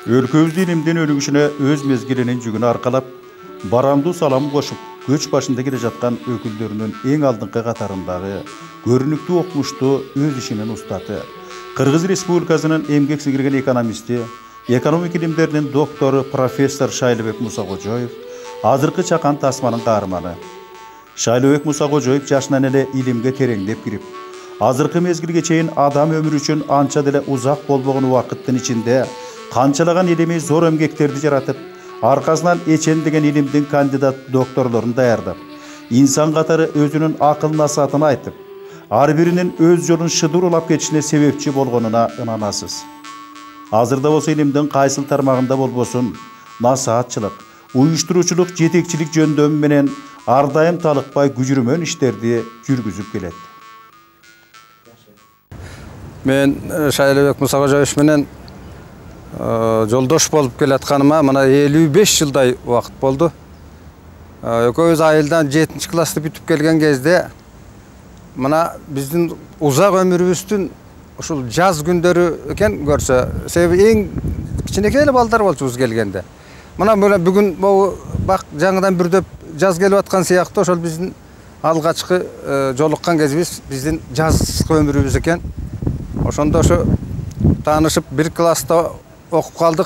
Өлкөбүздүн илимдин өнүгүшүнө өз мезгилинин жүгүн аркалап, барамдуу салам кошуп, көч башында келе жаткан өкүлдөрүнүн эң алдыңкы катарындагы көрүнүктүү окумуштуу өз ишинин устаты, Кыргыз Республикасынын эмгек сиңирген экономисти, экономика илимдеринин доктору профессор Шайлообек Мусакожоев, азыркы чакан тасманын каарманы. Шайлообек Мусакожоев жашынан эле илимге тереңдеп кирип, азыркы мезгилге чейин адам өмүрү үчүн анча деле узак болбогон убакыттын ичинде канчалаган илимий зор эмгектерди жаратып, аркасынан эчен деген илимдин кандидат докторлорун даярдап, инсан катары өзүнүн акыл насаатын айтып, ар биринин өз жолун шыдыр улап кетишине себепчи болгонуна ынанасыз. Азырда болсо илимдин кайсыл тармагында болбосун, насаатчылык, уюштуруучулук, жетекчилик жөндөмү менен ар дайым талыкпай күжүрмөн иштерди жүргүзүп келет. Мен Шайлообек Мусакожоев менен жолдош болуп келатканыма мына 55 жылдай убакыт болду. Экөөбүз айылдан 7-классты бүтүп келген кезде мына биздин узак өмүрүбүздүн ушул жаз күндөрү экен көрсө, себеби эң кичинекей эле балдар болчубуз келгенде. Мына бүгүн бак жаңыдан бүрдөп жаз келип аткан сыяктуу ошол биздин алгачкы жолуккан кезибиз биздин жазгы өмүрүбүз экен. Ошондо ошо таанышып бир класста окуп калдык.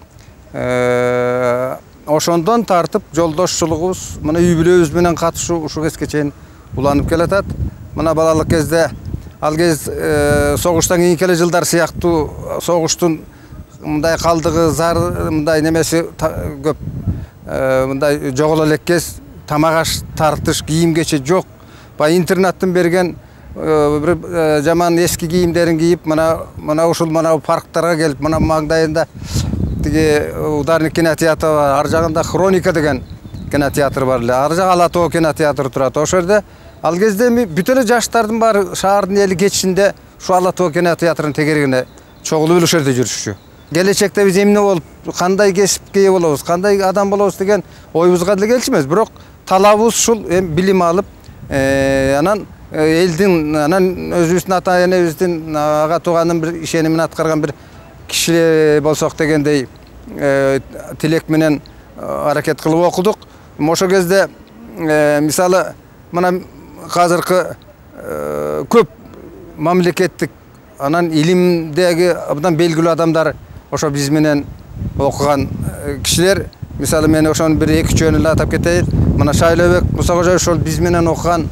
Ошондон тартып жолдошчулугубуз мына үй бүлөбүз менен катышуу ушул кезге чейин уланып келатат. Мына балалык кезде ал кез согуштан кийинки эле жылдар сыяктуу согуштун мындай калдыгы, зар мындай немеси көп, мындай жоголо элек кез, тамак аш тартыш, кийим кече жок. Баягы интернаттын берген bir жаман eski кийимдерин кийип, мына ушул парктарга келип, мына маңдайында тиги Ударник кинотеатры бар, ар жагында Хроника деген кинотеатр бар эле, ар жагы Ала Тоо кинотеатры турат. Ошол жерде ал кезде бүт эле жаштардын баары шаардын эли кечинде ушу Ала Тоо кинотеатрынын тегерегине чогулуп эле ошол жерде жүрүшчү. Келечекте биз эмне болуп, кандай кесипке ээ болобуз, кандай адам болобуз деген оюбузга деле келчү бирок талабыбыз ушул билим алып, анан элдин, анан өзүбүздүн ата энебиздин ага тууганын бир ишенимин аткарган бир киши болсок дегендей тилек менен аракет кылып окудук. Ошол кезде мисалы мына азыркы көп мамлекеттик анан илимдеги абдан белгилүү адамдар ошо биз менен окуган кишилер. Мисалы мен ошонун бир 2-3 эле атап кетейин. Мына Шайлообек Мусакожоев ошол биз менен окуган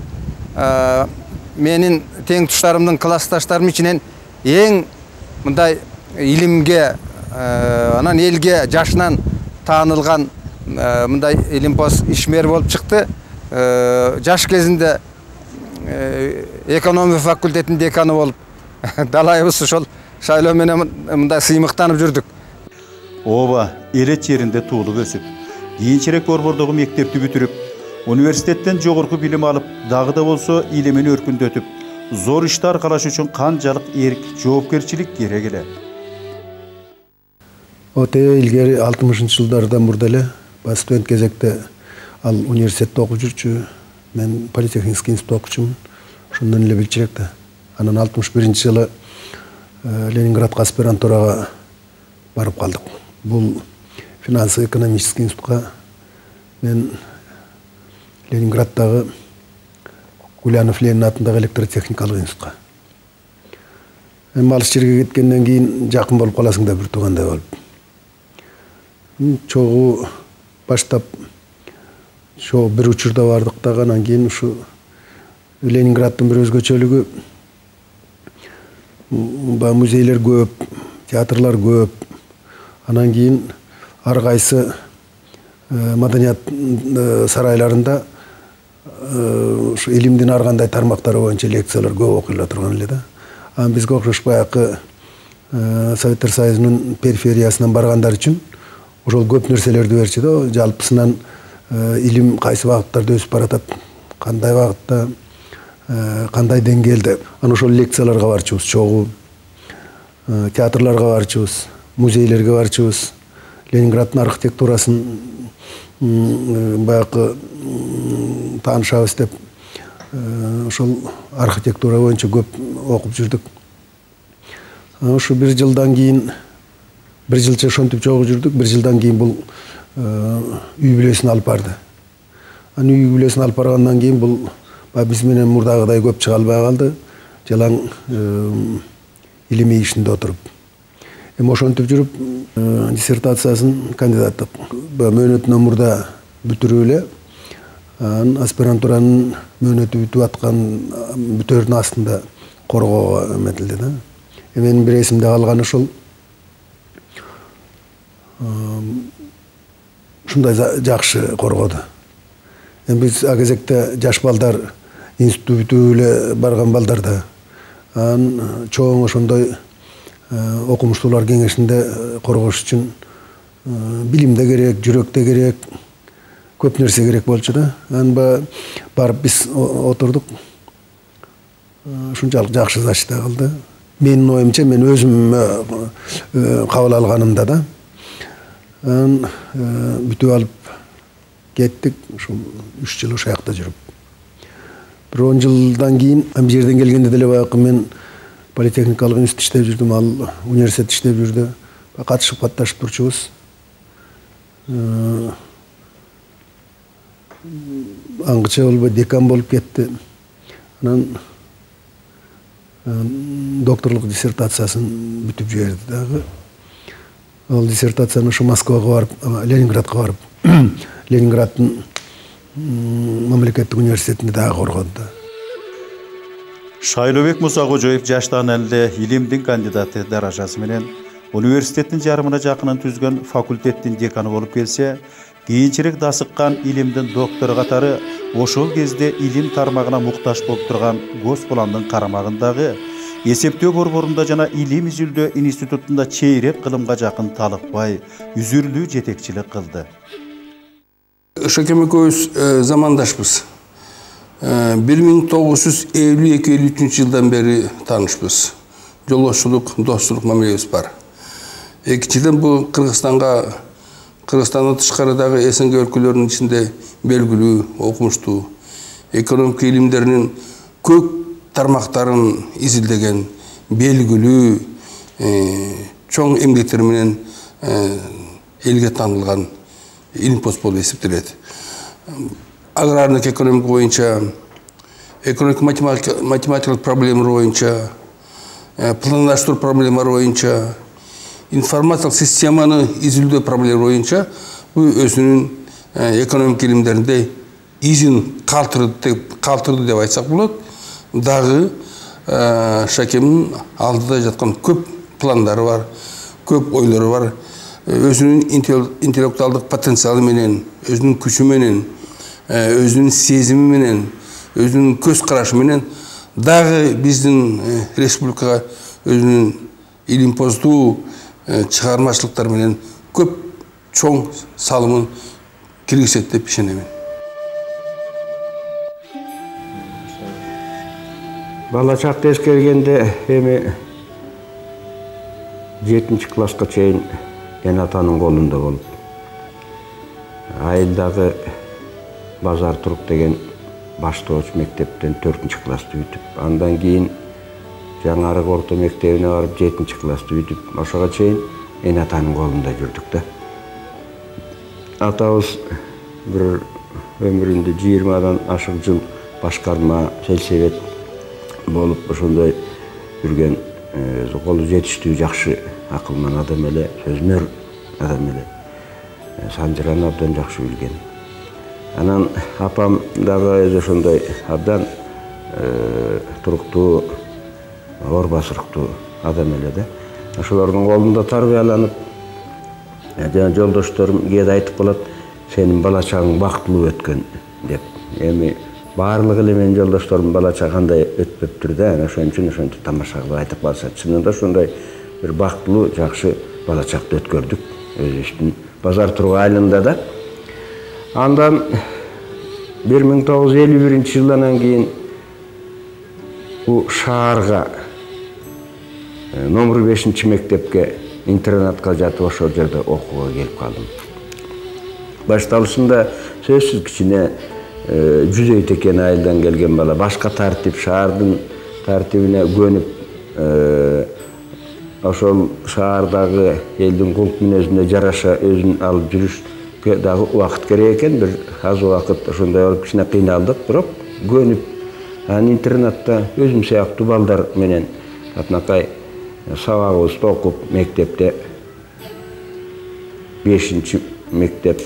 менин тең туштарымдын классташтарым ичинен эң мындай илимге, анан элге жашынан таанылган мындай илимпоз ишмер болуп чыкты. Жаш кезинде экономия факультетинин деканы болуп, далайыбыз ошол Шайлоо менен мындай сыймыктанып жүрдүк. Ооба, элет жеринде туулуп өсүп, кийинчерээк Борбордогу мектепти бүтүрүп, университеттен жогорку билим алып, дагы да болсо илимин өркүндөтүп, зор ишти аркалаш үчүн канчалык эрк, жоопкерчилик керек эле. Илгери 60-жылдардан мурда эле студент кезекте ал университетте окуп жүрчү. Мен политехнический институтта окучумун. Ошондон эле билчирек да. Анан 61-жылы Ленинградка аспирантурага барып калдык. Бул финансово-экономический институтка, мен Ленинградтагы Гулянов Ленин атындагы электротехникалык институтка. Эми алыс жерге кеткенден кийин жакын болуп каласың да бир туугандай болуп. Чогуу баштап бир учурда бардык дагы, анан кийин ушу Ленинграддын бир өзгөчөлүгү музейлер көп, театрлар көп. Анан кийин ар кайсы маданият сарайларында ушу илимдин ар кандай тармактары боюнча лекциялар көп окуйла турган эле да. Анан бизге окшош баягы Советтер Союзунун перифериясынан баргандар үчүн ошол көп нерселерди берчү да. Жалпысынан илим кайсы багыттарда өсүп баратат, кандай багытта, кандай деңгээлде. Анан ошол лекцияларга барчубуз, чогуу театрларга барчубуз, музейлерге барчубуз. Ленинграддын архитектурасын баягы таанышабыз деп ошол архитектура боюнча көп окуп жүрдүк. Ошо бир жылдан кийин Bir жылча ошентип чогуу жүрдүк. Bir жылдан кийин бул үй бүлөсүн алып барды. Аны үй бүлөсүн алып баргандан кийин бул биз менен мурдагыдай көп чыга албай калды. Жалаң илимий ишинде отуруп. Эми ошентип жүрүп диссертациясын кандидаттык мөөнөтүнөн мурда бүтүрүп эле аспирантуранын мөөнөтү бүтүп аткан бүтөрүнүн астында коргоого эметилди да. Менин бир эсимде калганы ушул ушундай жакшы коргоду. Эми биз а кезекте жаш балдар институт бүтүп эле барган балдар да чоң ошондой окумуштуулар кеңешинде коргош үчүн билим да керек, жүрөк да керек, көп нерсе керек болчу да. Анан барып биз отурдук. Ушунчалык жакшы защита кылды. Менин оюмча мен өзүм кабыл алганымда да. Анан бүтүп алып кеттик. Ушул 3 жыл ошол жакта жүрүп. Bir 10 жылдан кийин бул жерден келгенде деле баягы мен политехникалык институт иштеп жүрдүм, ал университет иштеп жүрдү. Катышып катташып турчубуз. Аңгыча болбой декан болуп кетти. Анан докторлук диссертациясын бүтүп жиберди дагы. Ал диссертацияны ушу Москвага барып, Ленинградка барып, Ленинградтын мамлекеттик университетинде дагы коргоду. Шайлообек Мусакожоев жаштан эле илимдин кандидаты даражасы менен университеттин жарымына жакынын түзгөн факультеттин деканы болуп келсе, кийинчерээк дасыккан илимдин доктору катары ошол кезде илим тармагына муктаж болуп турган Госпландын карамагындагы эсептөө борборунда жана илим изилдөө институтунда чейрек кылымга жакын талыкпай үзүрлүү жетекчилик кылды. Шакем экөөбүз замандашпыз. 1952-53 жылдан бери таанышпыз. Жолдошчулук, достук мамилебиз бар. Экинчиден бул Кыргызстандан тышкарыдагы СНГ өлкөлөрүнүн ичинде белгилүү, окумуштуу, экономика илимдеринин көк тармактарын изилдеген, белгилүү, чоң эмгектери менен элге таанылган илим пост болуп эсептелет. Аграрный экономика боюнча, экономик-математикалык проблемалар боюнча, пландаштыруу проблемалары боюнча, информациялык системаны изилдөө проблемалары боюнча бул өзүнүн экономика илимдеринде изин калтырды деп айтсак болот. Дагы Шакемдин алдыда жаткан көп пландары бар, көп ойлору бар. Өзүнүн интеллектуалдык потенциалы менен, өзүнүн күчү менен, өзүнүн сезими менен, өзүнүн көз карашы менен дагы биздин республикага өзүнүн илимпоздуу чыгармачылыктар менен көп чоң салымын киргизет деп ишенемин. Бала чакта эскергенде эми 7-класска чейин эне атанын колунда болуп, айылдагы Базар Турук деген баштооч мектептен 4-классты бүтүп, андан кийин жаңарык орто мектебине барып 7-классты бүтүп, ошого чейин эне атанын колунда жүрдүк да. Атабыз бир өмүрүндө 20-дан ашык жыл башкарма, сельсовет болуп ошондой жүргөн, колу жетиштүү жакшы акылман адам эле, сөзмөр адам эле. Санжыраны абдан жакшы билген. Анан апам дагы өзү ошондой абдан туруктуу, оор басырыктуу адам эле да. Ошолордун колунда тарбияланып, жана жолдошторум кээде айтып калат, сенин бала чагың бактылуу өткөн деп. Эми баардыгы эле менин жолдошторум бала чак кандай өтпөптүр да, ошон үчүн ошентип тамаша кылып айтып калышат. Чынында ошондой бир бактылуу, жакшы бала чакты өткөрдүк өзүбүздүн Базар Турук айылында да. Андан 1951 жылдан кийин бул шаарга номер 5 мектепке интернатка жатып ошол жерде окууга келип калдым. Башталышында сөзсүз кичине жүзөй текен айылдан келген бала, башка тартип, шаардын тартибине көнүп ошол шаардагы элдин кулк мүнөзүнө жараша өзүн алып жүрүшкө дагы убакыт керек экен. Бир аз убакыт ошондой болуп кичине кыйналдык, бирок көнүп анан интернатта өзүм сыяктуу балдар менен атынакай сабагыбызды окуп мектепте 5-чи мектеп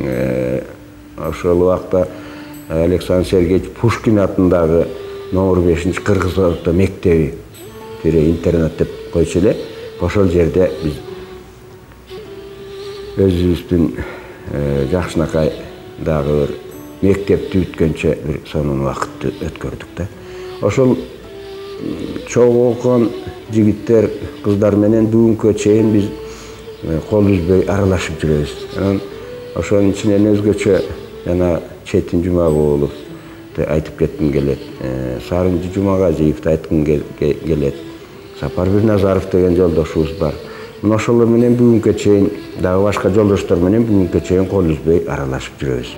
ошол убакта Александр Сергеевич Пушкин атындагы номер 5-чи кыргыз орто мектеби интернат деп койчу эле. Ошол жерде биз өзүбүздүн жакшынакай дагы бир мектепти бүткөнчө бир сонун убакытты өткөрдүк да. Ошол чогуу окуган жигиттер, кыздар менен бүгүнкү чейин биз кол үзбөй аралашып жүрөбүз. Анан ошонун ичинен өзгөчө жана Четин Жумагуловду айтып кетким келет. Сарынжы Жумагажиевди айткым келет. Сапар Бирназаров деген жолдошубуз бар. Мына ошолор менен бүгүнкү чейин дагы башка жолдоштор менен бүгүнкү чейин кол үзбөй аралашып жүрөбүз.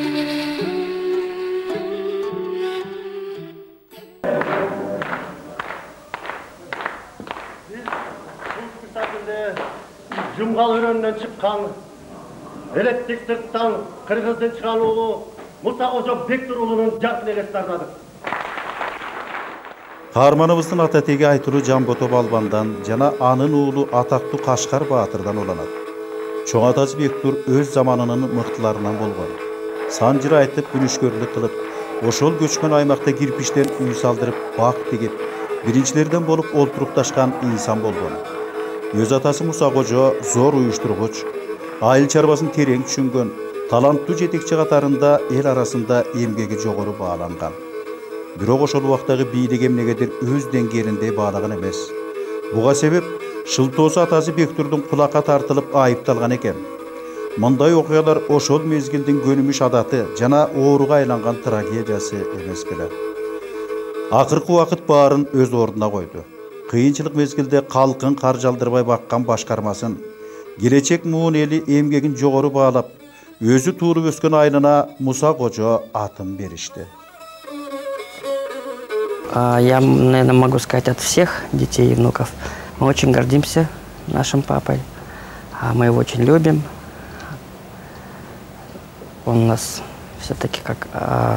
Жумгал өрөөнүнөн чыккан элеттик сырттан кыргыздын чыган уулу Муса Кожо Бектур уулунун жаркын элестин ардадык. Каарманыбыздын ата теги Айтуру Жамбото Балбандан жана анын уулу атактуу Кашкар Баатырдан уланат. Чоң атасы Бектур өз заманынын мыктыларынан болгон. Сан жыр айтып, күнүшкөрлүк кылып, ошол көчкөн аймакта кирпичтен үй салдырып, бак тегип, биринчилерден болуп олтурукташкан инсан болгон. Өз атасы Муса Кожо зор уюштургуч, айыл чарбасын терең түшүнгөн, таланттуу жетекчи катарында эл арасында эмгеги жогору бааланган. Бирок ошол убактагы бийлик эмнегедир өз деңгээлинде баалаган эмес. Буга себеп шылтоосу атасы Бектурдун кулакка тартылып айыпталган экен. Мындай окуялар ошол мезгилдин көнүмүш адаты жана ооруга айланган трагедиясы эмес беле. Акыркы убакыт баарын өз ордуна койду. Кыйынчылык мезгилде калкын каржалдырбай баккан башкармасын, келечек муун эли эмгегин жогору баалап, өзү туулуп өскөн айылына Муса Кожо атын беришти. Я, наверное, могу сказать от всех детей и внуков. Мы очень гордимся нашим папой. Мы его очень любим. Он у нас все-таки как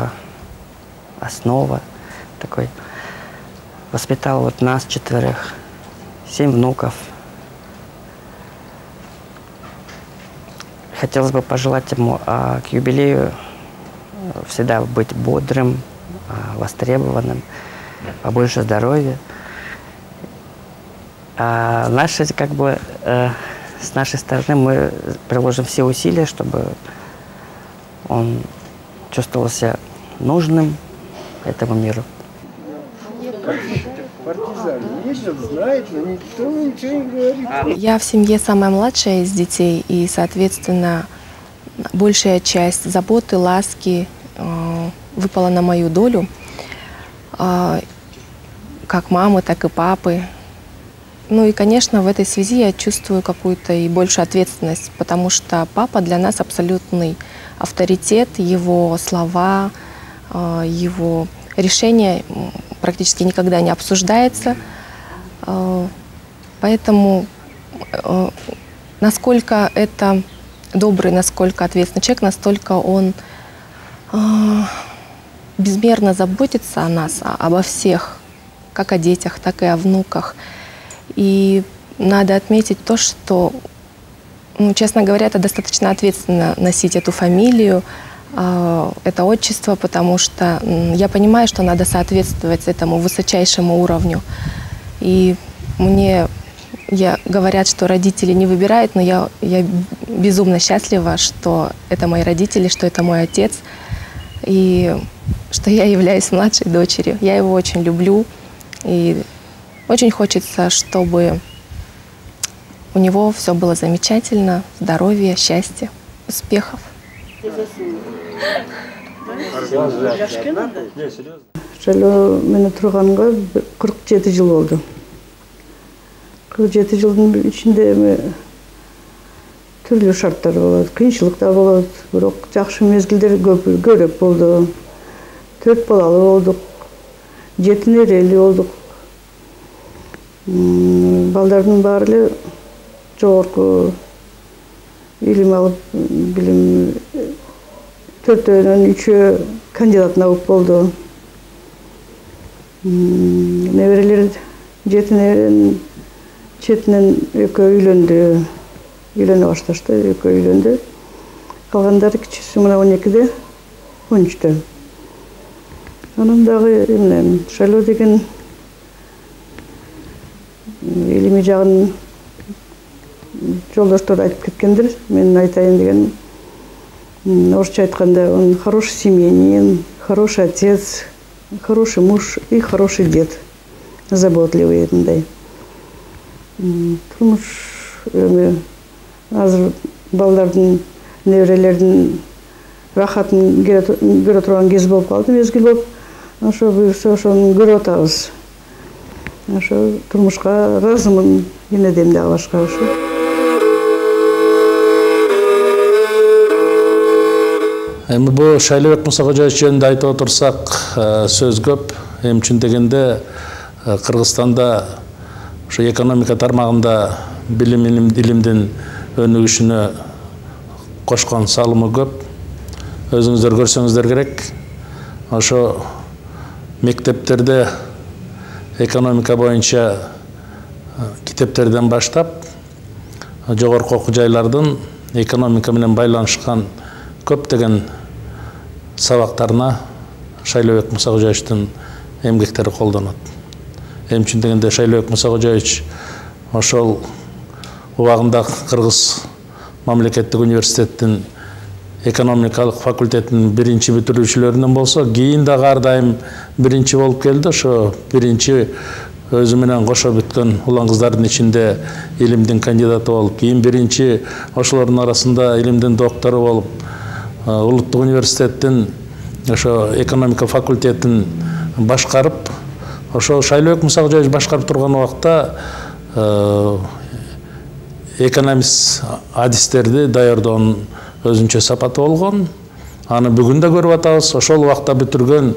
основа такой. Воспитал вот нас 4, 7 внуков. Хотелось бы пожелать ему к юбилею всегда быть бодрым, востребованным, побольше здоровья. А как бы, с нашей стороны мы приложим все усилия, чтобы он чувствовал себя нужным этому миру. Я в семье самая младшая из детей, и, соответственно, большая часть заботы, ласки выпала на мою долю, как мамы, так и папы. Ну и, конечно, в этой связи я чувствую какую-то и большую ответственность, потому что папа для нас абсолютный авторитет, его слова, его решения практически никогда не обсуждается. Поэтому насколько это добрый, насколько ответственный человек, настолько он безмерно заботится о нас, обо всех, как о детях, так и о внуках. И надо отметить то, что, честно говоря, это достаточно ответственно носить эту фамилию, это отчество, потому что я понимаю, что надо соответствовать этому высочайшему уровню. И говорят, что родители не выбирают, но я безумно счастлива, что это мои родители, что это мой отец, и что я являюсь младшей дочерью. Я его очень люблю, и очень хочется, чтобы у него все было замечательно, здоровья, счастья, успехов. Жайлоо мени турганга 47 жыл болду. 47 жылдын ичинде эми түрлүү шарттар болот, кыйынчылык да болот, бирок жакшы мезгилдер көбүрөөк болду. 4 балалы болдук, 7 нерели болдук. Балдардын баары эле жогорку илим алып, билим 4-өн 3-өө кандидат наук болду. Неберелер 7 неберенин четинен экөө үйлөндү. Үйлөнө башташты, экөө үйлөндү. Калгандары кичүүсү мына 12-де, 13-тө. Анан дагы эмне, Шайлоо деген илимий жагын жолдоштор айтып кеткендир. Мен айтайын деген, орусча айтканда, он хороший семьянин, хороший отец, хороший муж и хороший дед. Заботливый мындай. Турмуш азыр балдардын, неберелердин рахатын көрө турган кез болуп калды, мезгил болуп. Ошо буюрса ошону көрүп атабыз. Ошо турмушка ыраазымын, эне дем дагы башка ошо. Эми бу Шайлообек Мусакожоевич жөнүндө айтып отурсак, сөз көп. Эми үчүн дегенде Кыргызстанда ошо экономика тармагында илимдин өнүгүшүнө кошкон салымы көп. Өзүңүздөр көрсөңүздөр керек. Ошо мектептерде экономика боюнча китептерден баштап, жогорку окуу жайлардын экономика менен байланышкан көптөгөн сабактарына Шайлообек Мусакожоевичтин эмгектери колдонот. Эми үчүн дегенде Шайлообек Мусакожоевич ошол убагында Кыргыз мамлекеттик университеттин экономикалык факультетинин биринчи бүтүрүүчүлөрүнөн болсо, кийин дагы ар дайым биринчи болуп келди. Ошо биринчи өзү менен кошо бүткөн улан кыздардын ичинде илимдин кандидаты болуп, кийин биринчи ошолордун арасында илимдин доктору болуп, улуттук университеттин ошо экономика факультетин башкарып, ошо Шайлообек Мусакожоевич башкарып турган убакта экономист адистерди даярдоонун өзүнчө сапаты болгон. Аны бүгүн да көрүп атабыз. Ошол убакта бүтүргөн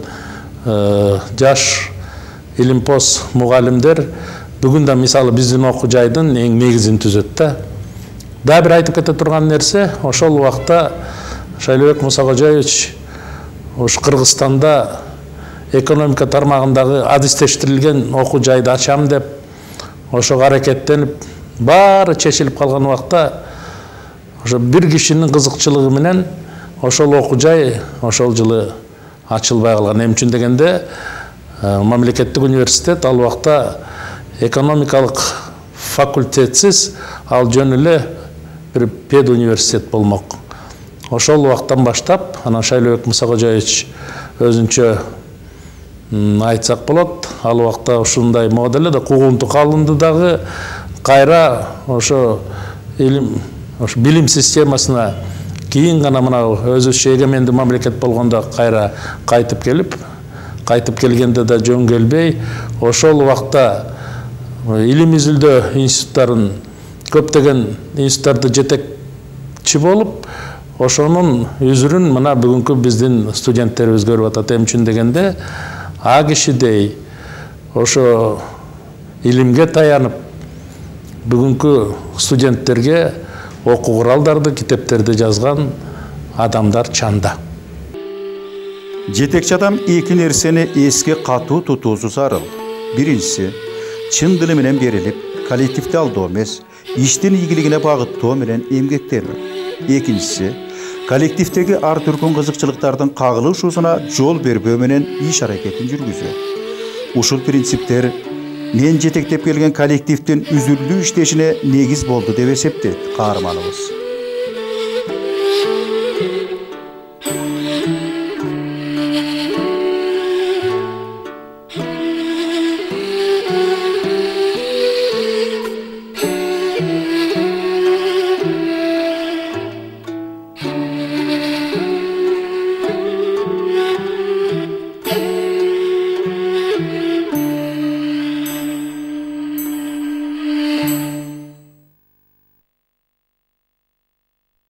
жаш илимпоз мугалимдер бүгүн да мисалы биздин окуу жайдын эң негизин түзөт да. Дагы бир айтып кете турган нерсе, ошол убакта Шайлообек Мусакожоевич уш Кыргызстанда экономика тармагындагы адистештирилген окуу жайды ачам деп, ошого аракеттенип, баары чечилип калган убакта ошо бир кишинин кызыкчылыгы менен ошол окуу жай ошол жылы ачылбай калган. Эми үчүн дегенде мамлекеттик университет ал убакта экономикалык факультетсиз ал жөн эле бир педуниверситет болмок. Ошол убактан баштап анан Шайлообек Мусакожоевич өзүнчө айтсак болот, ал убакта ушундай модель да куугунтук алынды дагы кайра ошо билим системасына кийин гана мына өзүчө эгемендүү мамлекет болгондо кайра кайтып келгенде да жөн келбей, ошол убакта илим изилдөө институттарын, көптөгөн институттарды жетекчи болуп, ошонун үзүрүн мына бүгүнкү биздин студенттерибиз көрүп атат. Эми үчүн дегенде а кишидей ошо илимге таянып бүгүнкү студенттерге окуу куралдарды, китептерди жазган адамдар чанда. Жетекчи адам эки нерсени эске катуу тутуусу зарыл. Биринчиси, чын дили менен берилип, коллективди алдоо эмес, иштин ийгилигине багыттоо менен эмгектенүү. Экинчиси, коллективдеги ар түркүн кызыкчылыктардын кагылышуусуна жол бербөө менен иш аракетин жүргүзүү. Ушул принциптер мен жетектеп келген коллективдин үзүлүү иштешине негиз болду деп эсептейт каарманыбыз.